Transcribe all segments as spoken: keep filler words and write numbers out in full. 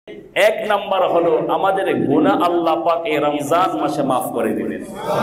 এক নাম্বার হলো আমাদের গুনাহ আল্লাহ পাক এই রমজান মাসে মাফ করে দিবেন।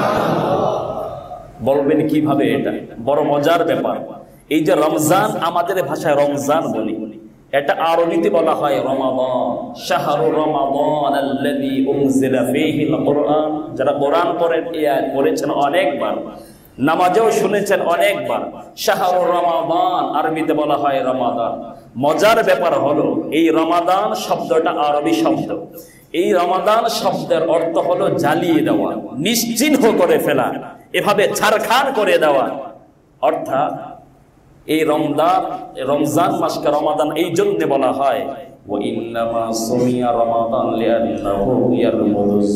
বলবেন কিভাবে? এটা বড় মজার ব্যাপার। এই যে রমজান, আমাদের ভাষায় রমজান বলি, এটা আরবিতে বলা হয় রমাদান। শাহরু রমাদান আল্লাযী উনজিলা ফীহিল কুরআন। যারা কোরআন পড়েন পড়েছেন অনেকবার, নামাজেও শুনেছেন অনেকবার। শাহরু রমাদান আরবিতে বলা হয় রমাদান। মজার ব্যাপার হলো এই রমাদান শব্দটা আরবি শব্দ। এই রমাদান শব্দের অর্থ হলো জ্বালিয়ে দেওয়া, নিশ্চিহ্ন করে ফেলা, এভাবে ছারখার করে দেওয়া। অর্থাৎ এই রমজান রমজান মাসকে রমাদান এই জন্য বলা হয়, ওয়া ইন্নামা সুমিয়া রমাদান লিআন্নাহু ইয়ারমুদুজ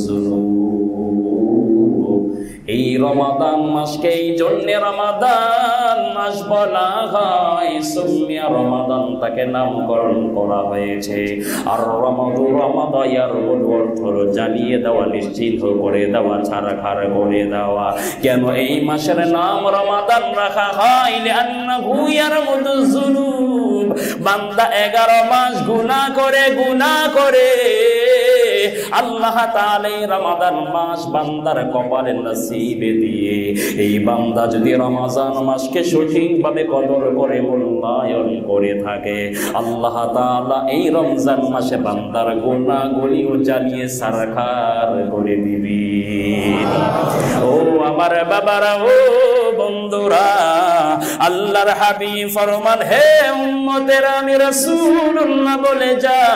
যুনুব। এই রমাদান মাসকে এই জন্য রমাদান মাস বলা হয়, সুমিয়া রমাদান তাকে নামকরণ করা হয়েছে। আর রমাদু রমাদা ইয়ারমুদ অর্থ হলো জ্বালিয়ে দেওয়া, নিশ্চিহ্ন করে দেওয়া, ছারখার করে দেওয়া। কেন এই মাসের নাম রমাদান রাখা হয়? লিআন্নাহু ইয়ারমুদুজ যুনুব। বান্দা এগারো মাস গুনাহ করে গুনাহ করে আল্লাহ তাআলা এই রমাদান মাস বান্দার কপালে নসিবে দিয়ে, এই বান্দা যদি রমজান মাসকে সঠিকভাবে কদর করে মূল্যায়ন করে থাকে, আল্লাহ তাআলা এই রমজান মাসে বান্দার গুনাহগুলিও জ্বালিয়ে সারখার করে দিবেন। ও আমার বাবারা, ও বন্ধুরা, আল্লাহর হাবিব ফরমান, হে উম্মতেরা, আমি রাসূলুল্লাহ বলে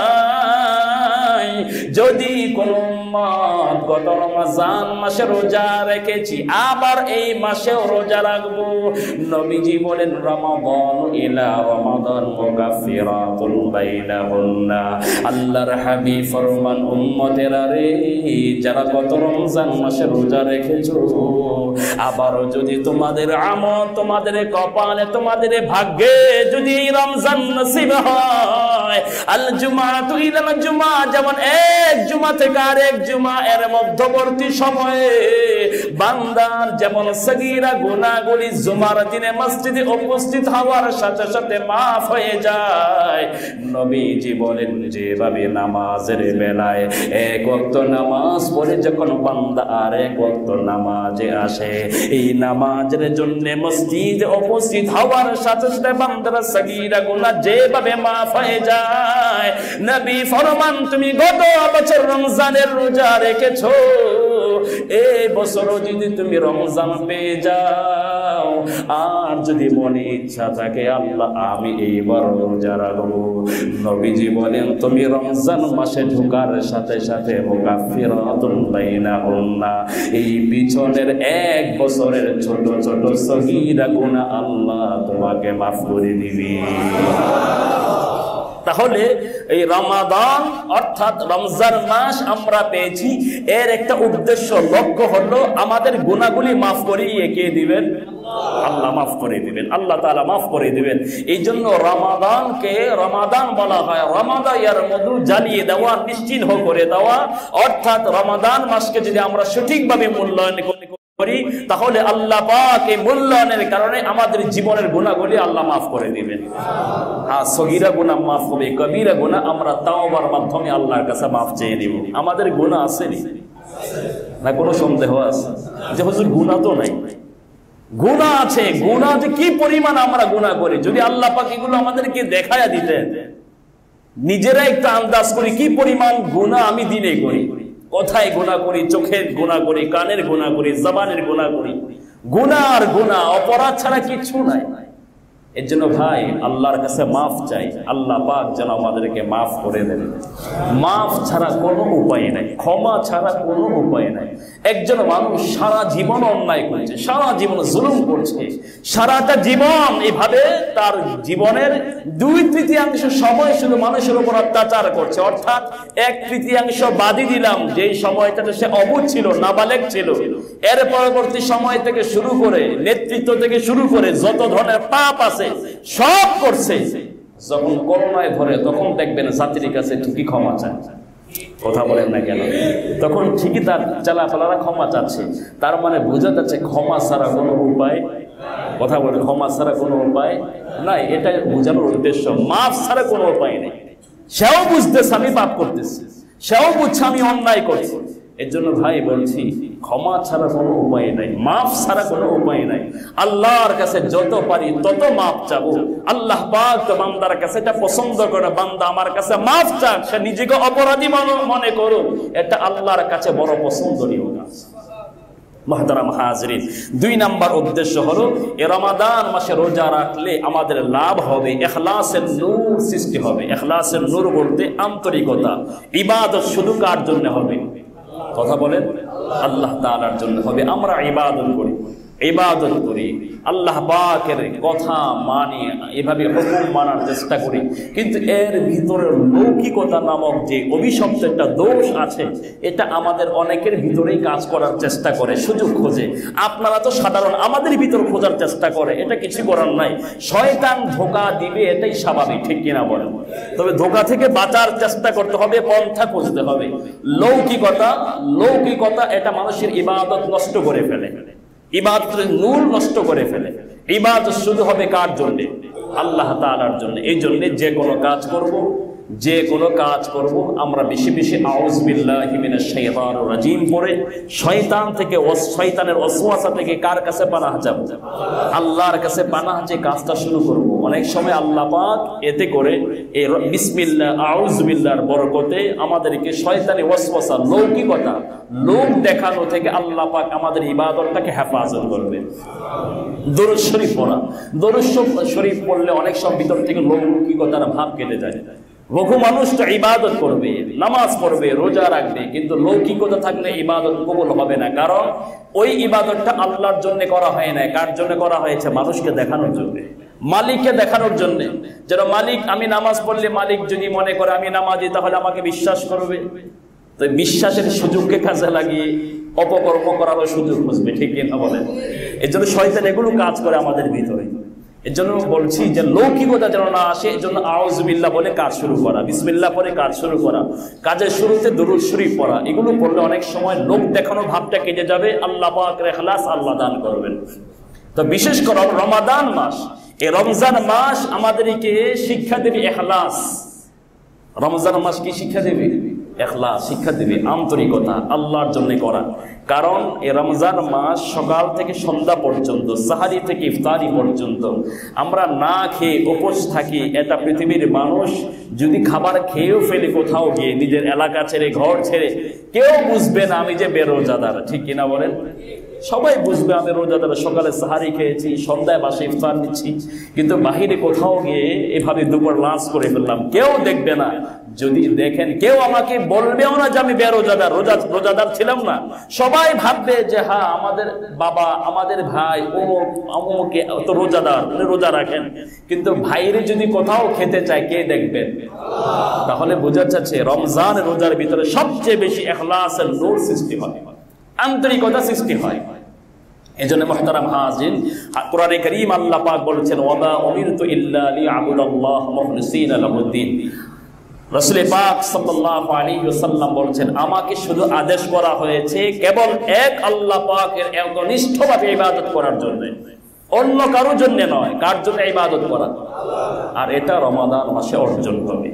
যাই, যদি কোন উম্মত গত রমজান মাসে রোজা রেখেছি, আবার এই মাসেও রোজা রাখবো, নবীজি বলেন রমাদান ইলা রমাদান মুকাফফিরাতুন বাইনাহুন্না। আল্লাহর হাবিব ফরমান, উম্মতেরা রে, যারা গত রমজান মাসে রোজা রেখেছো, আবারও যদি তোমাদের আমল, তোমাদের কপালে, তোমাদের ভাগ্যে যদি এই রমজান নসিব হয়, আল জুমাতু ইলাল জুমা, যেমন এক জুমা থেকে আরেক জুমা এর মধ্যবর্তী সময়ে বান্দার যেমন সগীরা গুনাহগুলি জুমার দিনে মসজিদে উপস্থিত হওয়ার সাথে সাথে মাফ হয়ে যায়, নবীজি বলেন যেভাবে নামাজের বেলায় এক ওয়াক্ত নামাজ পড়ে যখন বান্দা আরেক ওয়াক্ত নামাজে আসে, এই নামাজের জন্য মসজিদে উপস্থিত হওয়ার সাথে সাথে বান্দার সগীরা গুনাহ যেভাবে মাফ হয়ে যায়, নবী ফরমান, তুমি গত বছর রমজানের রোজা রেখেছো, এই বছর যদি তুমি রমজান পেয়ে যাও, আর যদি মনে ইচ্ছা থাকে আল্লাহ আমি এইবার রোজা রাখবো, নবীজি বলেন তুমি রমজান মাসে ঢোকার সাথে সাথে মুকাফফিরাতুন বাইনাহুন্না, এই পিছনের এক বছরের ছোট ছোট সগীরা গুনাহ আল্লাহ তোমাকে মাফ করে দিবে। তাহলে এই রমাদান অর্থাৎ রমজান মাস আমরা পেয়েছি, এর একটা উদ্দেশ্য, লক্ষ্য হলো আমাদের গুনাহগুলি মাফ করিয়ে কে দিবেন? আল্লাহ মাফ করে দিবেন, আল্লাহ তাআলা মাফ করে দিবেন। এই জন্য রমাদানকে রমাদান বলা হয়, রমাদা ইয়ারমুদু, জ্বালিয়ে দেওয়া, নিশ্চিহ্ন করে দেওয়া। অর্থাৎ রমাদান মাসকে যদি আমরা সঠিকভাবে মূল্যায়ন করি, তাহলে আল্লাহ পাক এই মূল্যায়নের কারণে আমাদের জীবনের গুনাহগুলি আল্লাহ মাফ করে দিবেন। হ্যাঁ, সগীরা গুনাহ মাফ হবে, কবিরা গুনাহ আমরা তাওবার মাধ্যমে আল্লাহর কাছে মাফ চেয়ে নিব। আমাদের গুনাহ আছে না? কোনো সন্দেহ আছে যে হুজুর গুনাহ তো নাই? গুনাহ আছে। গুনাহ যে কি পরিমাণ আমরা গুনাহ করি, যদি আল্লাহ পাক এগুলো আমাদেরকে দেখায়া দিতেন, নিজেরা একটু আন্দাজ করি কি পরিমাণ গুনাহ আমি দিনে করি। কথায় গুনাহ করি, চোখের গুনাহ করি, কানের গুনাহ করি, জবানের গুনাহ করি। গুনাহ আর গুনাহ, অপরাধ ছাড়া কিছু নাই। এর জন্য ভাই আল্লাহর কাছে মাফ চাই, আল্লাহ পাক যেন আমাদেরকে মাফ করে দেন। মাফ ছাড়া কোনো উপায় নাই, ক্ষমা ছাড়া কোনো উপায় নাই। একজন মানুষ সারা জীবন অন্যায় করছে, সারা জীবন জুলুম করছে, সারাটা জীবন এভাবে তার জীবনের দুই তৃতীয়াংশ সময় শুধু মানুষের উপর অত্যাচার করছে। অর্থাৎ এক তৃতীয়াংশ বাদই দিলাম, যেই সময়টাতে সে অবুঝ ছিল, নাবালেগ ছিল, এর পরবর্তী সময় থেকে শুরু করে, নেতৃত্ব থেকে শুরু করে যত ধরনের পাপ আছে সব করছে। যখন করোনায় ধরে তখন দেখবেন জাতির কাছে ঠিকই ক্ষমা চায়, কথা বলেন না কেন? তখন ঠিকই তার চালাফালারা ক্ষমা চাচ্ছে। তার মানে বোঝা যাচ্ছে ক্ষমা ছাড়া কোনো উপায়, কথা বলে ক্ষমা ছাড়া কোনো উপায় নাই। এটা বোঝানোর উদ্দেশ্য, মাফ ছাড়া কোনো উপায় নেই। সেও বুঝতেছে আমি পাপ করতেছি, সেও বুঝছে আমি অন্যায় করছি। এর জন্য ভাই বলছি, ক্ষমা ছাড়া কোনো উপায় নাই, মাফ ছাড়া কোনো উপায় নাই। আল্লাহর কাছে যত পারি তত মাফ চাবো। আল্লাহ পাক তো বান্দার কাছে এটা পছন্দ করে, বান্দা আমার কাছে মাফ চাক, সে নিজেকে অপরাধী মনে করুক, এটা আল্লাহর কাছে বড় পছন্দনীয় কাজ। মুহতারাম হাজরিন, দুই নাম্বার উদ্দেশ্য হলো এই রমাদান মাসে রোজা রাখলে আমাদের লাভ হবে, ইখলাসের নূর সৃষ্টি হবে। ইখলাসের নূর বলতে আন্তরিকতা। ইবাদত শুধু কার জন্য হবে? কথা বলেন, আল্লাহ তাআলার জন্য হবে। আমরা ইবাদত করি, ইবাদত করি, আল্লাহ পাকের কথা মানি, এভাবে হুকুম মানার চেষ্টা করি, কিন্তু এর ভিতরে লৌকিকতা নামক যে অভিশপ্ত একটা দোষ আছে, এটা আমাদের অনেকের ভিতরেই কাজ করার চেষ্টা করে, সুযোগ খোঁজে। আপনারা তো সাধারণ, আমাদের ভিতর খোঁজার চেষ্টা করে, এটা কিছু করার নাই। শয়তান ধোঁকা দিবে, এটাই স্বাভাবিক, ঠিক কিনা বলেন? তবে ধোঁকা থেকে বাঁচার চেষ্টা করতে হবে, পন্থা খুঁজতে হবে। লৌকিকতা লৌকিকতা এটা মানুষের ইবাদত নষ্ট করে ফেলে, ইবাদতের নূর নষ্ট করে ফেলে। ইবাদত শুধু হবে কার জন্য? আল্লাহ তাআলার জন্য। এই জন্য যে কোনো কাজ করব, যে কোনো কাজ করব আমরা বেশি বেশি আউযু বিল্লাহি মিনাশ শাইতানির রাজিম পড়ে শয়তান থেকে, ও শয়তানের ওয়াসওয়াসা থেকে কার কাছে পানাহ যাব? আল্লাহর কাছে পানাহ যে কাজটা শুরু করব। অনেক সময় আল্লাহ পাক এতে করে এই বিসমিল্লাহ আউযু বিল্লাহর বরকতে আমাদেরকে শয়তানি ওয়াসওয়াসা, লৌকিকতা, লোক দেখানো থেকে আল্লাহ পাক আমাদের ইবাদতটাকে হেফাজত করবে। দরুদ শরীফ পড়া, দরুদ শরীফ পড়লে অনেক সময় ভিতর থেকে লৌকিকতার ভাব কেটে যায়। বহু মানুষ তো ইবাদত করবে, নামাজ পড়বে, রোজা রাখবে, কিন্তু লৌকিকতা থাকলে ইবাদত কবুল হবে না। কারণ ওই ইবাদতটা আল্লাহর জন্য করা হয় না। কার জন্য করা হয়েছে? মানুষকে দেখানোর জন্য, মালিককে দেখানোর জন্য। যেন মালিক, আমি নামাজ পড়লে মালিক যদি মনে করে আমি নামাজি, তাহলে আমাকে বিশ্বাস করবে। তো বিশ্বাসের সুযোগকে কাজে লাগিয়ে অপকর্ম করারও সুযোগ খুঁজবে, ঠিক কিনা বলেন? এর জন্য শয়তান এগুলো কাজ করে আমাদের ভিতরে। এর জন্য বলছি যে লৌকিকতা যেন না আসে, এর জন্য আউযু বিল্লাহ বলে কাজ শুরু করা, বিসমিল্লাহ পরে কাজ শুরু করা, কাজের শুরুতে দরুদ শরীফ পড়া। এগুলো পড়লে অনেক সময় লোক দেখানো ভাবটা কেটে যাবে। আল্লাহ পাকের ইখলাস আল্লাহ দান করবেন। তো বিশেষ করে রমাদান মাস, এই রমজান মাস আমাদেরকে শিক্ষা দেবে ইখলাস। রমজান মাস কি শিক্ষা দেবে? ইখলাস শিক্ষা দেবে, আন্তরিকতা, আল্লাহর জন্য করা। কারণ এই রমজান মাস সকাল থেকে সন্ধ্যা পর্যন্ত, সাহারি থেকে ইফতারি পর্যন্ত আমরা না খেয়ে উপোস থাকি। এটা পৃথিবীর মানুষ যদি খাবার খেয়েও ফেলে কোথাও গিয়ে, নিজের এলাকা ছেড়ে, ঘর ছেড়ে, কেউ বুঝবে না আমি যে বেরোজাদার, ঠিক কিনা বলেন? সবাই বুঝবে আমি রোজাদার, সকালে সাহারি খেয়েছি, সন্ধ্যায় বাসে ইফতার নিচ্ছি, কিন্তু বাহিরে কোথাও গিয়ে এভাবে দুপুর লাঞ্চ করে ফেললাম, কেউ দেখবে না। যদি দেখেন, কেউ আমাকে বলবেও না যে আমি বেরোজাদার, রোজা রোজাদার ছিলাম না। সবাই ভাববে যে হ্যাঁ আমাদের বাবা, আমাদের ভাই অমুক অমুকে তো রোজাদার, রোজা রাখেন। কিন্তু ভাইরে যদি কোথাও খেতে চায়, কে দেখবেন? তাহলে বোঝা যাচ্ছে রমজান রোজার ভিতরে সবচেয়ে বেশি ইখলাসের নূর সৃষ্টি হয়, আন্তরিকতা সৃষ্টি হয়। এজন্য মুহতারাম হাজির, কোরআনে কারীম আল্লাহ পাক বলেছেন, ওয়া উমিরতু ইল্লা লিআবুদাল্লাহ মুখলিসিনা লাহুদ্দিন। রাসূল পাক সাল্লাল্লাহু আলাইহি ওয়াসাল্লাম বলেছেন, আমাকে শুধু আদেশ করা হয়েছে কেবল এক আল্লাহ পাকের একনিষ্ঠভাবে ইবাদত করার জন্য, অন্য কারোর জন্য নয়। কার জন্য ইবাদত করা? আর এটা রমাদান মাসে অর্জন হবে।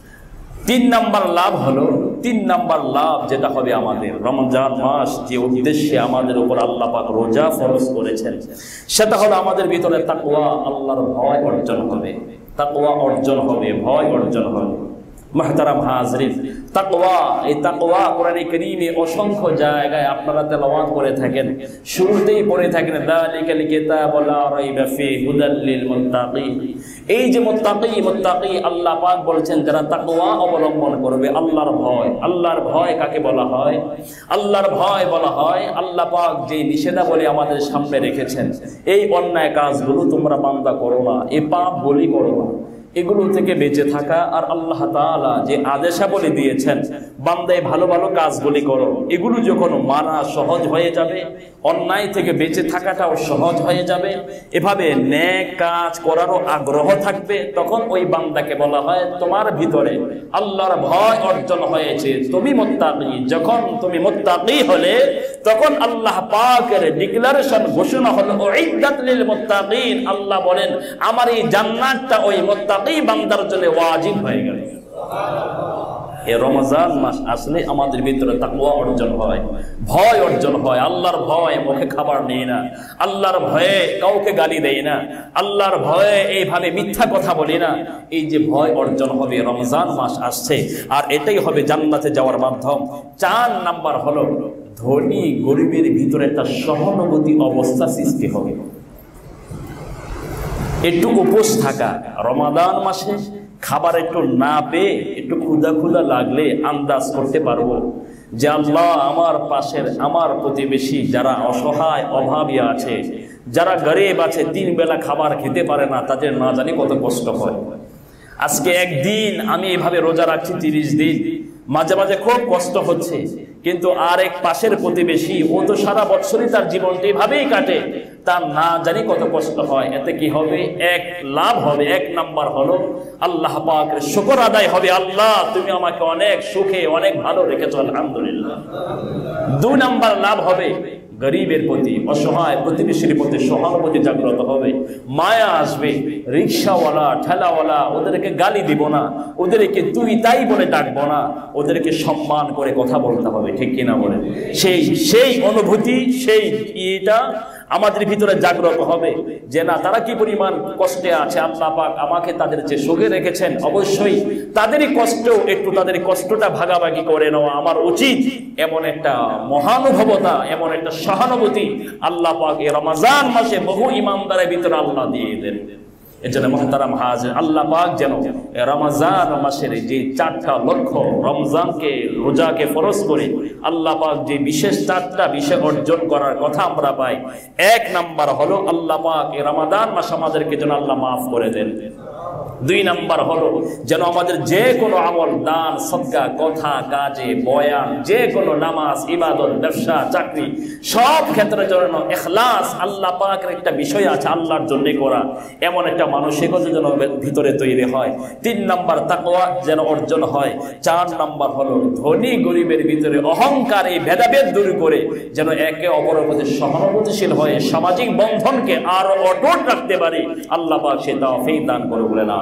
তিন নাম্বার লাভ হলো, তিন নাম্বার লাভ যেটা হবে আমাদের, রমজান মাস যে উদ্দেশ্যে আমাদের উপর আল্লাহ পাক রোজা ফরজ করেছেন, সেটা হলো আমাদের ভিতরে তাকওয়া, আল্লাহর ভয় অর্জন হবে। তাকওয়া অর্জন হবে, ভয় অর্জন হবে। মুহতারাম হাজরিন, তাকওয়া, এই তাকওয়া কোরআনে কারীমে অসংখ্য জায়গায় আপনারা তেলাওয়াত করে থাকেন। শুরুতেই পড়ে থাকেন, যালিকাল কিতাবু লা রাইবা ফীহি হুদাল লিল মুত্তাকিন। এই যে মুত্তাকি, মুত্তাকি আল্লাহ পাক বলেছেন যারা তাকওয়া অবলম্বন করবে, আল্লাহর ভয়। আল্লাহর ভয় কাকে বলা হয়? আল্লাহর ভয় বলা হয় আল্লাহ পাক যে নিষেধাবলী আমাদের সামনে রেখেছেন, এই অন্যায় কাজগুলো তোমরা বান্দা করো না, এই পাপ বলি করো না, এগুলো থেকে বেঁচে থাকা। আর আল্লাহ তাআলা যে আদেশাবলী দিয়েছেন, বান্দা ভালো ভালো কাজগুলি করো, এগুলো যখন মানা সহজ হয়ে যাবে, অন্যায় থেকে বেঁচে থাকাটাও সহজ হয়ে যাবে, এভাবে নেক কাজ করারও আগ্রহ থাকবে, তখন ওই বান্দাকে বলা হয় তোমার ভিতরে আল্লাহর ভয় অর্জন হয়েছে, তুমি মুত্তাকি। যখন তুমি মুত্তাকি হলে, তখন আল্লাহ পাকের ডিক্লারেশন, ঘোষণা হলো, উইদ্দাত লিল মুত্তাকিন। আল্লাহ বলেন আমার এই জান্নাতটা ওই মুত্তাকি বান্দার জন্য ওয়াজিব হয়ে গেল। এই রমজান মাস আসলে আমাদের ভিতরে তাকওয়া অর্জন হয়, ভয় অর্জন হয়। আল্লাহর ভয়, মুখে খাবার নেই না, আল্লাহর ভয়ে কাউকে গালি দেই না, আল্লাহর ভয়ে এইভাবে মিথ্যা কথা বলি না। এই যে ভয় অর্জন হবে, রমজান মাস আসছে, আর এটাই হবে জান্নাতে যাওয়ার মাধ্যম। চার নাম্বার হলো ধনী গরিবের ভিতরে একটা সহানুভূতি অবস্থা সৃষ্টি হবে। একটু উপোস থাকা, রমাদান মাসে খাবার একটু না পেয়ে একটু ক্ষুধা ক্ষুধা লাগলে আন্দাজ করতে পারবো যে আল্লাহ আমার পাশের, আমার প্রতিবেশী যারা অসহায় অভাবী আছে, যারা গরিব আছে, তিন বেলা খাবার খেতে পারে না, তাদের না জানি কত কষ্ট হয়। আজকে একদিন আমি এভাবে রোজা রাখছি, তিরিশ দিন, মাঝে মাঝে খুব কষ্ট হচ্ছে, কিন্তু আর এক পাশের প্রতিবেশী, ও তো সারা বছরই তার জীবনটা এভাবেই কাটে, তার না জানি কত কষ্ট হয়। এতে কি হবে? এক লাভ হবে। এক নাম্বার হলো আল্লাহ পাকের শুকর আদায় হবে, আল্লাহ তুমি আমাকে অনেক সুখে অনেক ভালো রেখেছো, আলহামদুলিল্লাহ। দুই নাম্বার লাভ হবে গরিবের প্রতি, অসহায় প্রতিবেশীর প্রতি সহানুভূতি জাগ্রত হবে, মায়া আসবে। রিক্সাওয়ালা, ঠেলাওয়ালা, ওদেরকে গালি দিব না, ওদেরকে তুই তাই বলে ডাকবো না, ওদেরকে সম্মান করে কথা বলতে হবে, ঠিক কিনা বলে? সেই সেই অনুভূতি, সেই ইয়েটা আমাদের ভিতরে জাগ্রত হবে যে না, তারা কি পরিমাণ কষ্টে আছে, আল্লাহ পাক আমাকে তাদের যে সুখে রেখেছেন, অবশ্যই তাদেরই কষ্ট, একটু তাদের কষ্টটা ভাগাভাগি করে নেওয়া আমার উচিত। এমন একটা মহানুভবতা, এমন একটা সহানুভূতি আল্লাহ পাক এই রমজান মাসে বহু ইমানদারের ভিতরে আল্লাহ দিয়ে দেন। এর জন্য মুহতারাম হাজির, আল্লাহ পাক যেন রমজান মাসের যে চারটা লক্ষ্য, রমজানকে রোজাকে ফরজ করে আল্লাহ পাক যে বিশেষ চারটা বিষয় অর্জন করার কথা আমরা পাই, এক নাম্বার হলো আল্লাহ পাক এই রমাদান মাস আমাদেরকে যেন আল্লাহ মাফ করে দেন। দুই নাম্বার হলো যেন আমাদের যে কোনো আমল, দান, সদকা, কথা, কাজে, বয়ান, যে কোনো নামাজ, ইবাদত, ব্যবসা, চাকরি, সব ক্ষেত্রে যেন ইখলাস, আল্লাহ পাকের একটা বিষয় আছে আল্লাহর জন্য করা, এমন একটা মানসিকতা যেন ভিতরে তৈরি হয়। তিন নাম্বার তাকওয়া যেন অর্জন হয়। চার নাম্বার হলো ধনী গরিবের ভিতরে অহংকার, এই ভেদাভেদ দূর করে যেন একে অপরের প্রতি সহানুভূতিশীল হয়ে সামাজিক বন্ধনকে আরো অটুট রাখতে পারি। আল্লাহ পাক সে তৌফিক দান করে বলে না।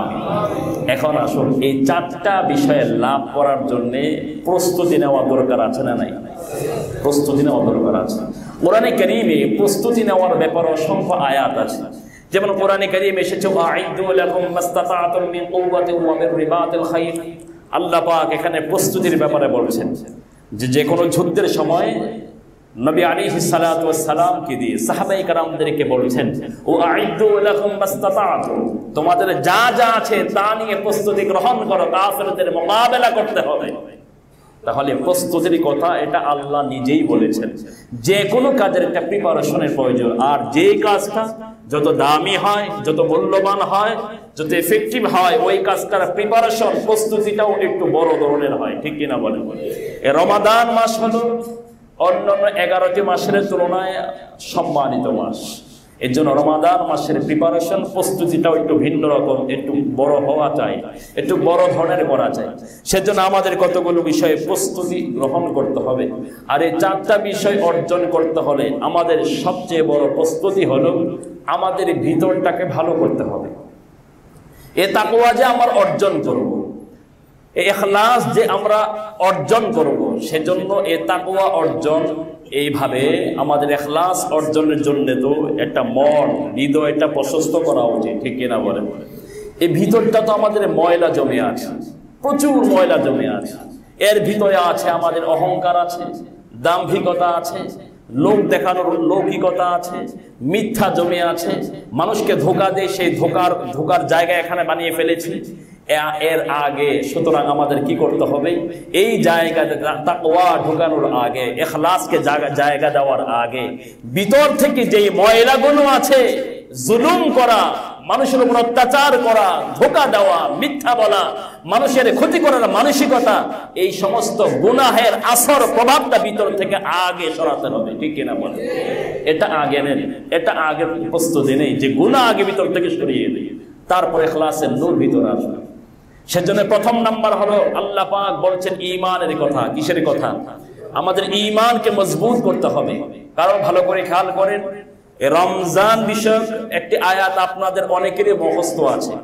এখন আসুন, এই চারটা বিষয়ে লাভ করার জন্য প্রস্তুতি নেওয়া দরকার আছে না নাই? প্রস্তুতি নেওয়া দরকার আছে। কোরআনে কারীমে প্রস্তুতি নেওয়ার ব্যাপারে অসংখ্য আয়াত আছে। যেমন কোরআনে কারীমে এসেছে আ'ইদ্দু লাকুম মাসতাতা'তুম মিন কুওয়াতিন ওয়া মিন রিবাতিল খাইল। আল্লাহ পাক এখানে প্রস্তুতির ব্যাপারে বলছেন যে যে কোনো যুদ্ধের সময় নবী আলাইহিস সালাতু ওয়াস সালাম কে দিয়ে সাহাবায়ে কেরামদেরকে বলছেন, ও আ'ইদ্দু লাকুম মাসতাতা'তুম, তোমাদের যা যা আছে তা নিয়ে প্রস্তুতি গ্রহণ করো, কাফেরদের মোকাবেলা করতে হবে। তাহলে প্রস্তুতির কথা এটা আল্লাহ নিজেই বলেছেন। যে কোনো কাজের একটা প্রিপারেশনের প্রয়োজন, আর যে কাজটা যত দামি হয়, যত মূল্যবান হয়, যত এফেক্টিভ হয়, ওই কাজটার প্রিপারেশন, প্রস্তুতিটাও একটু বড় ধরনের হয়, ঠিক কিনা বলেন? এই রমাদান মাস হলো অন্যান্য এগারোটি মাসের তুলনায় সম্মানিত মাস। এর জন্য রমাদান মাসের প্রিপারেশন, প্রস্তুতিটাও একটু ভিন্ন রকম, একটু বড় হওয়া চাই, একটু বড় ধরনের করা চাই। সেজন্য আমাদের কতগুলো বিষয়ে প্রস্তুতি গ্রহণ করতে হবে। আর এই চারটা বিষয় অর্জন করতে হলে আমাদের সবচেয়ে বড় প্রস্তুতি হলো আমাদের ভিতরটাকে ভালো করতে হবে। এ তাকওয়া যে আমরা অর্জন করব, এই ইখলাস যে আমরা অর্জন করব, সেজন্য এ তাকওয়া অর্জন এইভাবে আমাদের ইখলাস অর্জনের জন্য তো একটা মন, হৃদয়টা প্রশস্ত করা উচিত, ঠিক কিনা বলেন? এই ভিতরটা তো আমাদের ময়লা জমে আছে, প্রচুর ময়লা জমে আছে। এর ভিতরে আছে আমাদের অহংকার আছে, দাম্ভিকতা আছে, লোক দেখানোর লৌকিকতা আছে, মিথ্যা জমে আছে, মানুষকে ধোঁকা দিয়ে সেই ধোঁকার ধোঁকার জায়গা এখানে বানিয়ে ফেলেছি। এর আগে সুতরাং আমাদের কি করতে হবে? এই জায়গাতে তাকওয়া ঢোকানোর আগে, ইখলাসকে জায়গা দেওয়ার আগে ভিতর থেকে যেই ময়লাগুলো আছে, জুলুম করা, মানুষের উপর অত্যাচার করা, ধোঁকা দেওয়া, মিথ্যা বলা, মানুষের ক্ষতি করার মানসিকতা, এই সমস্ত গুনাহের আসর প্রভাবটা ভিতর থেকে আগে সরাতে হবে, ঠিক কিনা বলেন? এটা আগে নেন, এটা আগে প্রস্তুতি নেই যে গুনাহ আগে ভিতর থেকে সরিয়ে দিই, তারপরে ইখলাসের নূর ভিতরে আসবে। সেজন্য প্রথম নাম্বার হলো আল্লাহ পাক বলছেন ঈমানের কথা। কিসের কথা? আমাদের ঈমানকে মজবুত করতে হবে। কারণ ভালো করে খেয়াল করেন, রমজান বিষয়ক একটি আয়াত আপনাদের অনেকেরই মুখস্থ আছে,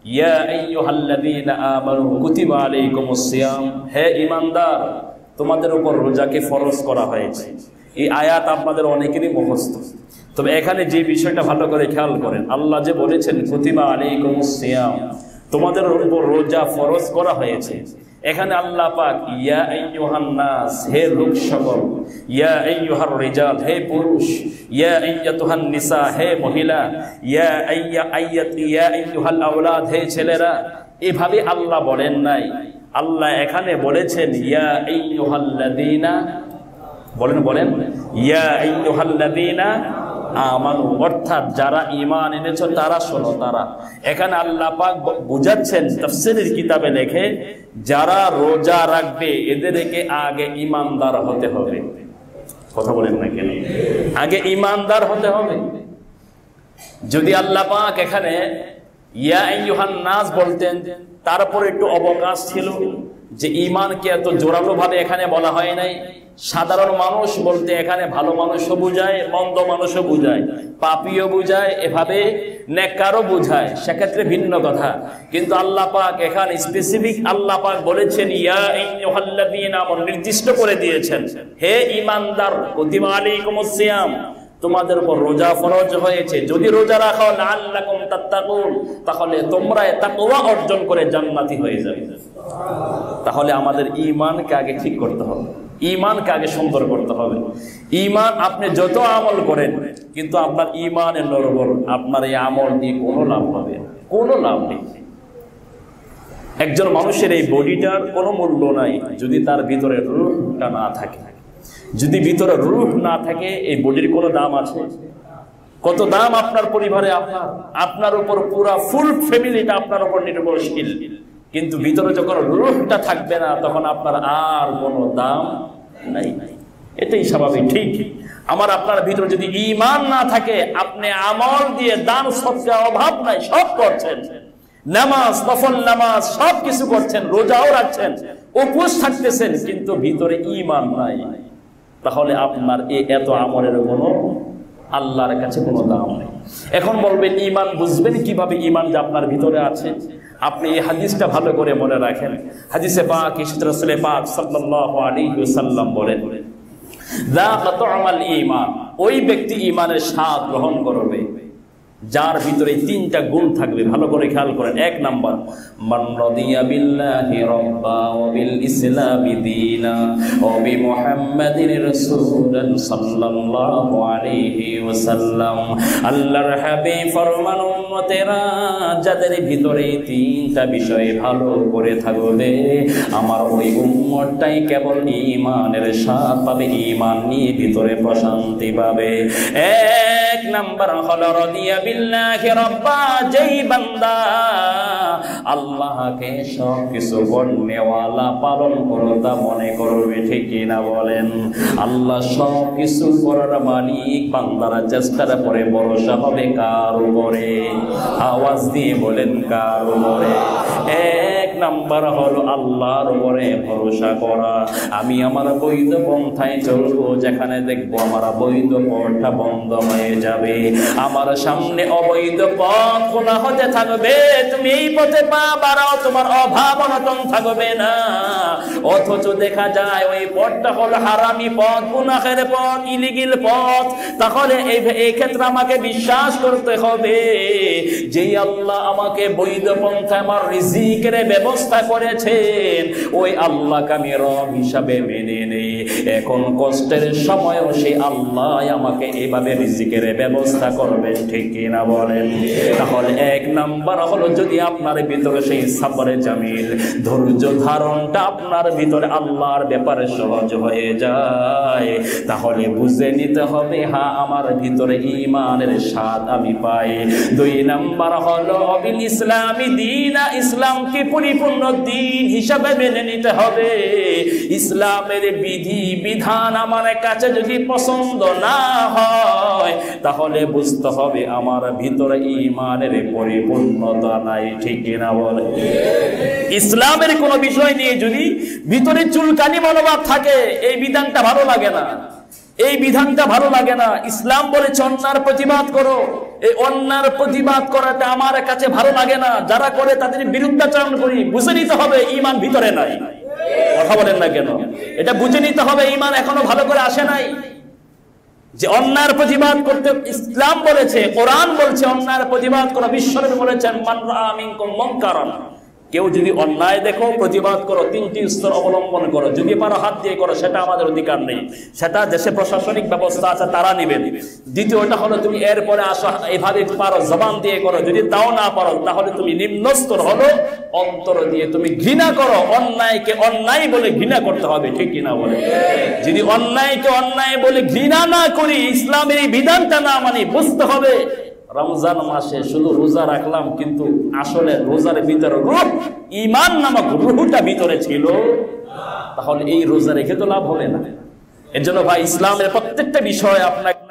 ইয়া আইয়ুহাল্লাযীনা আমানু কুতিবা আলাইকুমুস সিয়াম, হে ঈমানদার তোমাদের উপর রোজাকে ফরজ করা হয়েছে। এই আয়াত আপনাদের অনেকেরই মুখস্থ, তবে এখানে যে বিষয়টা ভালো করে খেয়াল করেন, আল্লাহ যে বলেছেন কুতিবা আলাইকুমুস সিয়াম, তোমাদের উপর রোজা ফরজ করা হয়েছে, এখানে আল্লাহ পাক ইয়া আইয়ুহান নাস, হে লোক সকল, ইয়া আইয়ুহার রিজাল, হে পুরুষ, ইয়া আইয়াতুহান নিসা, হে মহিলা, ইয়া আইয়া আইয়াত ইয়া আইয়ুহাল আওলাদ, হে ছেলেরা, এভাবে আল্লাহ বলেন নাই। আল্লাহ এখানে বলেছেন ইয়া আইয়ুহাল্লাযীনা, বলেন বলেন ইয়া আইয়ুহাল্লাযীনা আমানু, অর্থাৎ যারা ঈমান এনেছো তারা শোনো, তারা। এখানে আল্লাহ পাক বুঝাচ্ছেন, তাফসীরের কিতাবে লেখে, যারা রোজা রাখবে এদেরকে আগে ঈমানদার হতে হবে। কথা বলেন না কেন? আগে ঈমানদার হতে হবে। যদি আল্লাহ পাক এখানে ইয়া আইয়ুহান নাস বলতেন, তারপরে একটু অবকাশ ছিল যে ঈমানকে এত জোরালো ভাবে এখানে বলা হয় নাই। সাধারণ মানুষ বলতে এখানে ভালো মানুষও বুঝায়, মন্দ মানুষও বুঝায়, পাপীও বুঝায়, এভাবে নেককারও বুঝায়, সেক্ষেত্রে ভিন্ন কথা। কিন্তু আল্লাহ পাক এখানে স্পেসিফিক আল্লাহ পাক বলেছেন ইয়া আইয়ুহাল্লাযীনা আমানু, নির্দিষ্ট করে দিয়েছেন, হে ঈমানদার কুতিবা আলাইকুমুস সিয়াম, তোমাদের উপর রোজা ফরজ হয়েছে, যদি রোজা রাখো লাআল্লাকুম তাত্তাকুন, তাহলে তোমরা তাকওয়া অর্জন করে জান্নাতি হয়ে যাবে। তাহলে আমাদের ঈমানকে আগে ঠিক করতে হবে, ঈমানকে আগে সুন্দর করতে হবে। ঈমান আপনি যত আমল করেন, কিন্তু আপনার ঈমানের নড়বড়, আপনার এই আমল দিয়ে কোনো লাভ হবে, কোনো লাভ নেই। একজন মানুষের এই বডিটার কোনো মূল্য নাই যদি তার ভিতরে রূহটা না থাকে। যদি ভিতরে রূহ না থাকে, এই বডির কোনো দাম আছে? কত দাম আপনার পরিবারে, আপনার আপনার উপর পুরা ফুল ফ্যামিলিটা আপনার উপর নির্ভরশীল, কিন্তু ভিতরে যখন রূহটা থাকবে না, তখন আপনার আর কোনো দাম নাই। এটাই স্বাভাবিক, ঠিক। আমার আপনার ভিতরে যদি ঈমান না থাকে, আপনি আমল দিয়ে দান সদকা অভাব নাই, সব করছেন, নামাজ, নফল নামাজ সব কিছু করছেন, রোজাও রাখছেন, উপোস থাকতেছেন, কিন্তু ভিতরে ঈমান নাই, তাহলে আপনার এই এত আমলের কোনো আল্লাহর কাছে কোনো দাম নেই। এখন বলবেন ঈমান বুঝবেন কিভাবে? ঈমান যে আপনার ভিতরে আছে, আপনি এই হাদিসটা ভালো করে মনে রাখেন। হাদিসে পাক এসেছে, রাসূল পাক সাল্লাল্লাহু আলাইহি ওয়াসাল্লাম বলেন, যাকা তু'মাল ঈমান, ওই ব্যক্তি ঈমানের স্বাদ গ্রহণ করবে যার ভিতরে তিনটা গুণ থাকবে। ভালো করে খেয়াল করেন। এক নাম্বার, মান রাদিয়া বিল্লাহি রাব্বা ওয়া বিল ইসলামি দীনা ওয়া বি মুহাম্মাদিন রাসূলান সাল্লাল্লাহু আলাইহি ওয়াসাল্লাম। আল্লাহর হাবিব ফরমান, উম্মতেরা যাদের ভিতরে তিনটা বিষয় ভালো করে থাকবে, আমার ওই উম্মতটাই কেবল ঈমানের স্বাদ পাবে, ঈমান নিয়ে ভিতরে প্রশান্তি পাবে। এক নাম্বার হলো রাদিয়া বিল্লাহি রাব্বা, যেই বান্দা আল্লাহকে সব কিছু গণ্যওয়ালা পালন করতা মনে করবে, ঠিক কিনা বলেন? আল্লাহ সব কিছু করার মালিক, বান্দারা চেষ্টার পরে ভরসা হবে কার উপরে? আওয়াজ দিয়ে বলেন, কার উপরে? এক নাম্বার হলো আল্লাহর উপরে ভরসা করা। আমি আমার বৈধ পন্থায় চলবো, যেখানে দেখবো আমার বৈধ পথটা বন্ধ হয়ে যাবে, আমার সামনে অবৈধ পথ খোলা হতে থাকবে, তুমি এই পথে পা বাড়াও, তোমার অভাব অনটন থাকবে না। অথচ দেখা যায় ওই পথটা হলো হারামি পথ, গুনাহের পথ, ইলিগিল পথ। তাহলে এই এই ক্ষেত্রে আমাকে বিশ্বাস করতে হবে যে আল্লাহ আমাকে বৈধ পন্থায় আমার রিজিকের ব্যবস্থা করেছেন, ওই আল্লাহকে আমি রব হিসাবে মেনে নেই। এখন কষ্টের সময়ও সেই আল্লাহ আমাকে এভাবে রিজিকের ব্যবস্থা করবেন, ঠিক কিনা বলেন? তাহলে এক নাম্বার হলো, যদি আপনার ভিতরে সেই সাবরে জামিল, ধৈর্য ধারণটা আপনার ভিতরে আল্লাহর ব্যাপারে সহজ হয়ে যায়, তাহলে বুঝে নিতে হবে, হ্যাঁ আমার ভিতরে ঈমানের স্বাদ আমি পাই। দুই নাম্বার হলো বিল ইসলামি দীনা, ইসলামকে পরিপূর্ণ দ্বীন হিসাবে মেনে নিতে হবে। ইসলামের বিধি বিধান আমার কাছে যদি পছন্দ না হয়, তাহলে বুঝতে হবে আমার ভিতরে ঈমানের পরিপূর্ণতা নাই, ঠিক কিনা বলে? ইসলামের কোনো বিষয় নিয়ে যদি ভিতরে চুলকানি মনোভাব থাকে, এই বিধানটা ভালো লাগে না, এই বিধানটা ভালো লাগে না। ইসলাম বলেছে অন্যায়ের প্রতিবাদ করো, এই অন্যার প্রতিবাদ করাটা আমার কাছে ভালো লাগে না, যারা করে তাদের বিরুদ্ধাচরণ করি। বুঝে নিতে হবে ঈমান ভিতরে নাই। কথা বলেন না কেন? এটা বুঝে নিতে হবে ঈমান এখনো ভালো করে আসে নাই। যে অন্যায়ের প্রতিবাদ করতে ইসলাম বলেছে, কোরআন বলছে অন্যায়ের প্রতিবাদ করা। বিশ্বনবী বলেছেন মান রাআ মিনকুম মুনকারান, কেউ যদি অন্যায় দেখো প্রতিবাদ করো, তিনটি স্তর অবলম্বন করো। যদি পারো হাত দিয়ে করো, সেটা আমাদের অধিকার নেই, সেটা দেশে প্রশাসনিক ব্যবস্থা আছে, তারা নেবেন। দ্বিতীয়টা হলো তুমি এরপরে আসো, এভাবে পারো জবান দিয়ে করো। যদি তাও না পারো তাহলে তুমি নিম্ন স্তর হলো অন্তর দিয়ে তুমি ঘৃণা করো। অন্যায়কে অন্যায় বলে ঘৃণা করতে হবে, ঠিক কিনা বলে? যদি অন্যায়কে অন্যায় বলে ঘৃণা না করি, ইসলামের এই বিধানটা না মানি, বুঝতে হবে রমজান মাসে শুধু রোজা রাখলাম, কিন্তু আসলে রোজার ভিতরে রূহ, ঈমান নামক রূহটা ভিতরে ছিল, তাহলে এই রোজা রেখে তো লাভ হবে না। এর জন্য ভাই ইসলামের প্রত্যেকটা বিষয় আপনাকে